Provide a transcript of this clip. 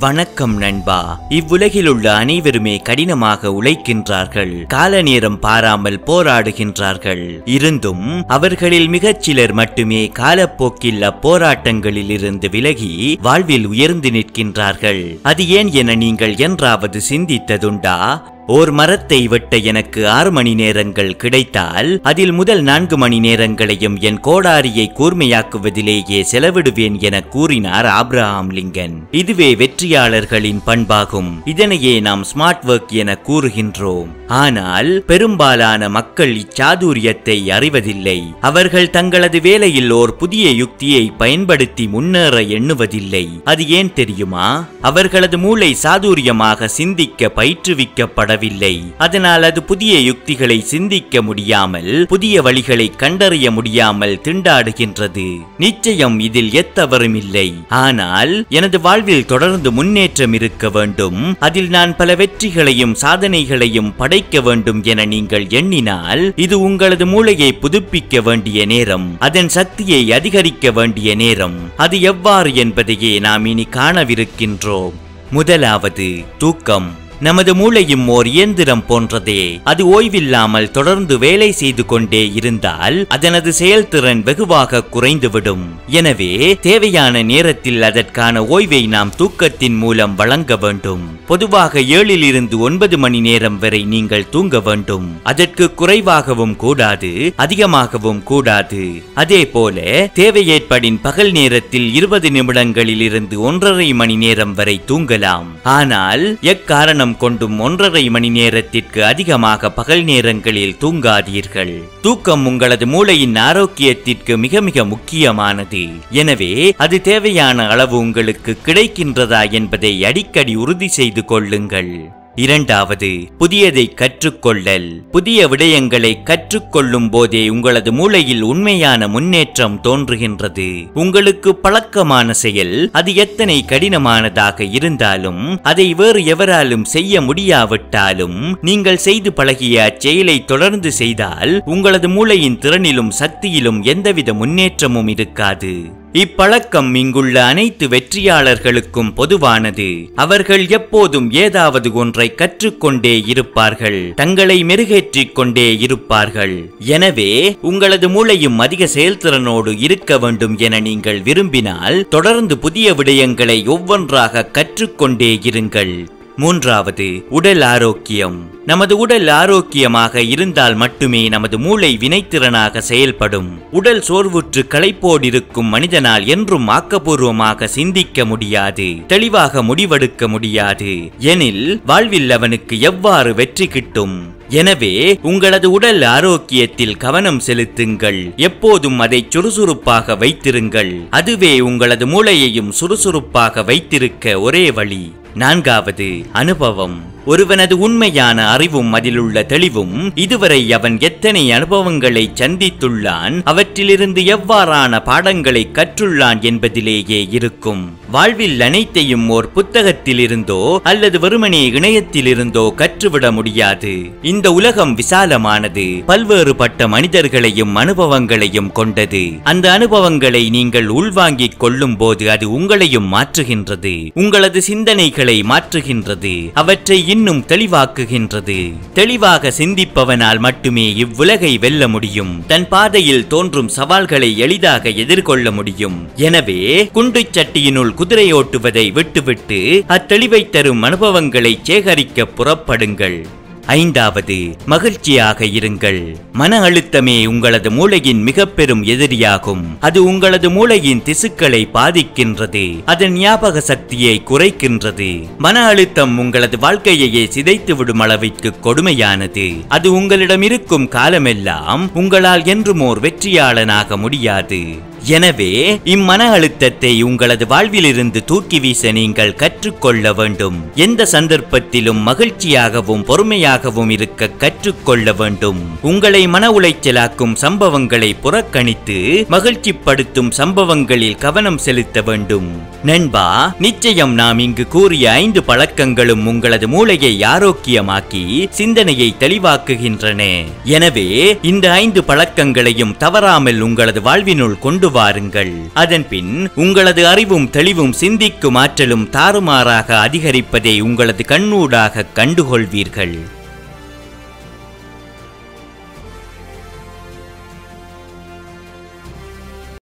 வணக்கம் நண்பா. இவ்வுலகில் உள்ள அனைவருமே கடினமாக உழைக்கின்றார்கள், கால நேரம் பாராமல் போராடுகின்றார்கள். இருந்தும் அவர்களில் மிகச் சிலர் மட்டுமே காலப்போக்கில் அப்போராட்டங்களில் இருந்து விலகி வாழ்வில் உயர்ந்து நிற்கின்றார்கள். அது ஏன் என நீங்கள் என்றாவது சிந்தித்ததுண்டா? ஓர் மரத்தை வெட்ட எனக்கு 6 மணி நேரங்கள் கிடைத்தால் அதில் முதல் 4 மணி நேரங்களையும் என் கோடாரியை கூர்மையாக்குவதிலேயே செலவிடுவேன் என கூறினார் ஆப்ரஹாம் லிங்கன். இதுவே வெற்றியாளர்களின் பண்பாகும். இதனையே நாம் ஸ்மார்ட் ஒர்க் என கூறுகின்றோம். ஆனால் பெரும்பாலான மக்கள் இச்சாதுரியத்தை அறிவதில்லை. அவர்கள் தங்களது வேலையில் ஓர் புதிய யுக்தியை பயன்படுத்தி முன்னேற எண்ணுவதில்லை. அது ஏன் தெரியுமா? அவர்களது மூளை சாதுரியமாக சிந்திக்க பயிற்றுவிக்கப்பட. அதனால் அது புதிய யுக்திகளை சிந்திக்க முடியாமல், புதிய வழிகளை கண்டறிய முடியாமல் திண்டாடுகின்றது. நிச்சயம் இதில் எத்தவறும் இல்லை. ஆனால் எனது வாழ்வில் தொடர்ந்து முன்னேற்றம் இருக்க வேண்டும், அதில் நான் பல வெற்றிகளையும் சாதனைகளையும் படைக்க வேண்டும் என நீங்கள் எண்ணினால் இது உங்களது மூளையை புதுப்பிக்க வேண்டிய நேரம், அதன் சக்தியை அதிகரிக்க வேண்டிய நேரம். அது எவ்வாறு என்பதையே நாம் இனி காணவிருக்கின்றோம். முதலாவது, தூக்கம். நமது மூளையும் ஓர் இயந்திரம் போன்றதே. அது ஓய்வில்லாமல் தொடர்ந்து வேலை செய்து கொண்டே இருந்தால் அதனது செயல்திறன் வெகுவாக குறைந்துவிடும். எனவே தேவையான நேரத்தில் அதற்கான ஓய்வை நாம் தூக்கத்தின் மூலம் வழங்க வேண்டும். பொதுவாக 7 இருந்து 9 மணி நேரம் வரை நீங்கள் தூங்க வேண்டும். அதற்கு குறைவாகவும் கூடாது, அதிகமாகவும் கூடாது. அதே போல தேவை ஏற்படின் பகல் நேரத்தில் 20 நிமிடங்களில் இருந்து 1.5 மணி நேரம் வரை தூங்கலாம். ஆனால் எக்காரணம் கொண்டும் 1.5 மணி நேரத்திற்கு அதிகமாக பகல் நேரங்களில் தூங்காதீர்கள். தூக்கம் உங்களது மூளையின் ஆரோக்கியத்திற்கு மிக மிக முக்கியமானது. எனவே அது தேவையான அளவு உங்களுக்கு கிடைக்கின்றதா என்பதை அடிக்கடி உறுதி செய்து கொள்ளுங்கள். இரண்டாவது, புதியதை கற்றுக்கொள்ளல். புதிய விடயங்களை கற்றுக்கொள்ளும் போதே உங்களது மூளையில் உண்மையான முன்னேற்றம் தோன்றுகின்றது. உங்களுக்கு பழக்கமான செயல் அது எத்தனை கடினமானதாக இருந்தாலும், அதை வேறு எவராலும் செய்ய முடியாவிட்டாலும், நீங்கள் செய்து பழகிய அச்செயலை தொடர்ந்து செய்தால் உங்களது மூளையின் திறனிலும் சக்தியிலும் எந்தவித முன்னேற்றமும் இருக்காது. இப்பழக்கம் இங்குள்ள அனைத்து வெற்றியாளர்களுக்கும் பொதுவானது. அவர்கள் எப்போதும் ஏதாவது ஒன்றை கற்றுக்கொண்டே இருப்பார்கள், தங்களை மெருகேற்றிக் கொண்டே இருப்பார்கள். எனவே உங்களது மூளையும் அதிக செயல்திறனோடு இருக்க வேண்டும் என நீங்கள் விரும்பினால் தொடர்ந்து புதிய விடயங்களை ஒவ்வொன்றாக கற்றுக்கொண்டே இருங்கள். மூன்றாவது, உடல் ஆரோக்கியம். நமது உடல் ஆரோக்கியமாக இருந்தால் மட்டுமே நமது மூளை வினைத்திறனாக செயல்படும். உடல் சோர்வுற்று களைப்போடு இருக்கும் மனிதனால் என்றும் ஆக்கப்பூர்வமாக சிந்திக்க முடியாது, தெளிவாக முடிவெடுக்க முடியாது. எனில் வாழ்வில் அவனுக்கு எவ்வாறு வெற்றி கிட்டும்? எனவே உங்களது உடல் ஆரோக்கியத்தில் கவனம் செலுத்துங்கள். எப்போதும் அதை சுறுசுறுப்பாக வைத்திருங்கள். அதுவே உங்களது மூளையையும் சுறுசுறுப்பாக வைத்திருக்க ஒரே வழி. நான்காவது, அனுபவம். ஒருவனது உண்மையான அறிவும் அதிலுள்ள தெளிவும் இதுவரை அவன் எத்தனை அனுபவங்களை சந்தித்துள்ளான், அவற்றிலிருந்து எவ்வாறான பாடங்களை கற்றுள்ளான் என்பதிலேயே இருக்கும். வாழ்வில் அனைத்தையும் ஓர் புத்தகத்தில் இருந்தோ அல்லது வெறுமனே இணையத்தில் இருந்தோ கற்றுவிட முடியாது. இந்த உலகம் விசாலமானது, பல்வேறுபட்ட மனிதர்களையும் அனுபவங்களையும் கொண்டது. அந்த அனுபவங்களை நீங்கள் உள்வாங்கிக் கொள்ளும் போது அது உங்களையும் மாற்றுகின்றது, உங்களது சிந்தனைகளை மாற்றுகின்றது, அவற்றை இன்னும் தெளிவாக்குகின்றது. தெளிவாக சிந்திப்பவனால் மட்டுமே இவ்வுலகை வெல்ல முடியும், தன் பாதையில் தோன்றும் சவால்களை எளிதாக எதிர்கொள்ள முடியும். எனவே குண்டுச் சட்டியினுள் குதிரையோட்டுவதை விட்டுவிட்டு அத்தெளிவை தரும் அனுபவங்களை சேகரிக்க புறப்படுங்கள். ஐந்தாவது, மகிழ்ச்சியாக இருங்கள். மன அழுத்தமே உங்களது மூளையின் மிக பெரும் எதிரியாகும். அது உங்களது மூளையின் திசுக்களை பாதிக்கின்றது, அதன் ஞாபக சக்தியை குறைக்கின்றது. மன அழுத்தம் உங்களது வாழ்க்கையையே சிதைத்து விடும் அளவிற்கு கொடுமையானது. அது உங்களிடம் இருக்கும் காலமெல்லாம் உங்களால் என்றும் ஓர் வெற்றியாளனாக முடியாது. எனவே இம்மன அழுத்தத்தை உங்களது வாழ்விலிருந்து தூக்கி வீச நீங்கள் கற்றுக்கொள்ள வேண்டும். எந்த சந்தர்ப்பத்திலும் மகிழ்ச்சியாகவும் பொறுமையாகவும் இருக்க கற்றுக்கொள்ள வேண்டும். உங்களை மன உளைச்சலாக்கும் சம்பவங்களை புறக்கணித்து மகிழ்ச்சிப்படுத்தும் சம்பவங்களில் கவனம் செலுத்த வேண்டும். நண்பா, நிச்சயம் நாம் இங்கு கூறிய 5 பழக்கங்களும் உங்களது மூளையை ஆரோக்கியமாக்கி சிந்தனையை தெளிவாக்குகின்றன. எனவே இந்த 5 பழக்கங்களையும் தவறாமல் உங்களது வாழ்வினுள் கொண்டு வாருங்கள். அதன்பின் உங்களது அறிவும் தெளிவும் சிந்திக்கும் ஆற்றலும் தாறுமாறாக அதிகரிப்பதை உங்களது கண்ணூடாக கண்டுகொள்வீர்கள்.